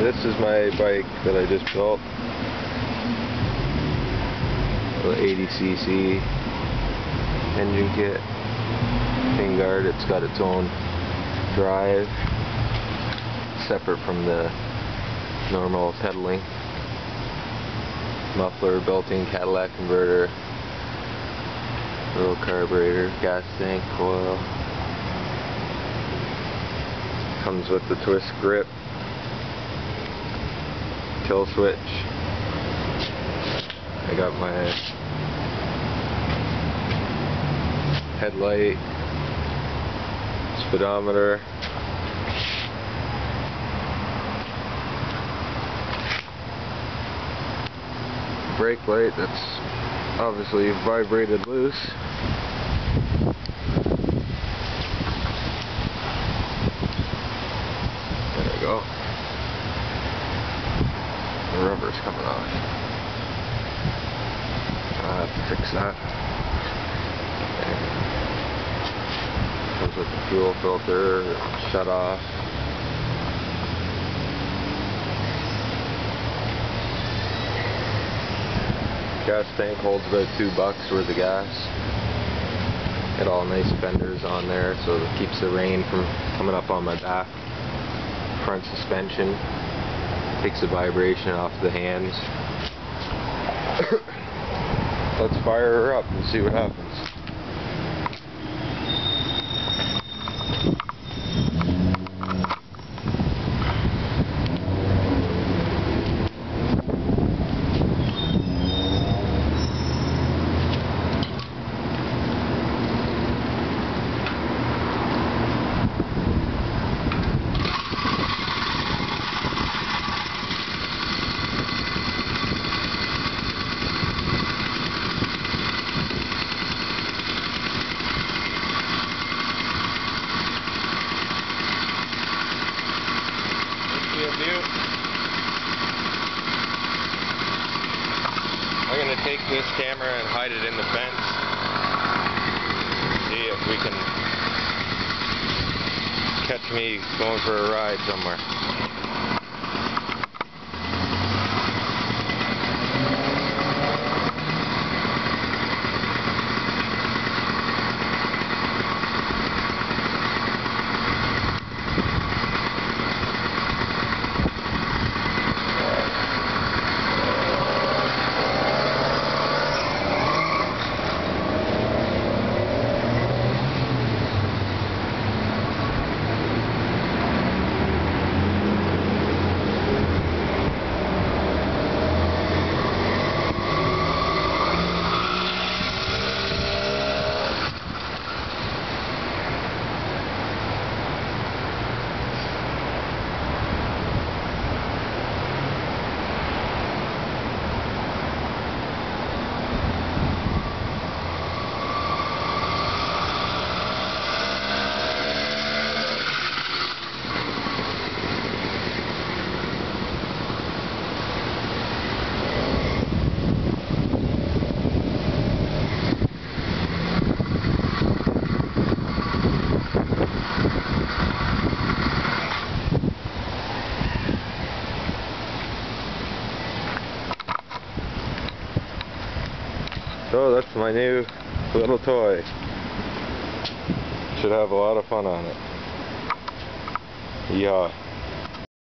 this is my bike that I just built. The 80cc engine kit. Pinnguard, it's got its own drive, separate from the normal pedaling. Muffler, built-in Cadillac converter, little carburetor, gas tank, coil. Comes with the twist grip, kill switch. I got my headlight, speedometer, brake light that's obviously vibrated loose. There we go. The rubber's coming off. I'll have to fix that. Comes with the fuel filter, shut off. Gas tank holds about $2 worth of gas. Got all nice fenders on there so it keeps the rain from coming up on my back. Front suspension takes the vibration off the hands. Let's fire her up and see what happens. I'm going to take this camera and hide it in the fence. See if we can catch me going for a ride somewhere. So that's my new little toy. Should have a lot of fun on it. Yeah.